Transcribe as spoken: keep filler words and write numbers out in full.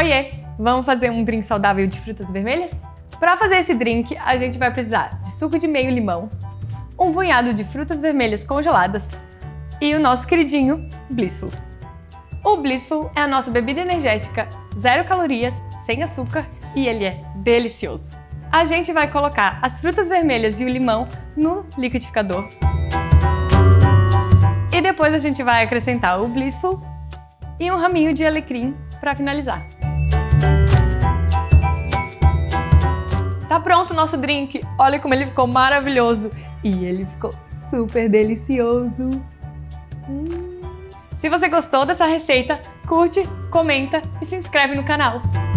Oiê! Vamos fazer um drink saudável de frutas vermelhas? Para fazer esse drink, a gente vai precisar de suco de meio limão, um punhado de frutas vermelhas congeladas e o nosso queridinho Blissful. O Blissful é a nossa bebida energética, zero calorias, sem açúcar e ele é delicioso. A gente vai colocar as frutas vermelhas e o limão no liquidificador. E depois a gente vai acrescentar o Blissful e um raminho de alecrim para finalizar. Tá pronto o nosso drink! Olha como ele ficou maravilhoso! E ele ficou super delicioso! Hum. Se você gostou dessa receita, curte, comenta e se inscreve no canal!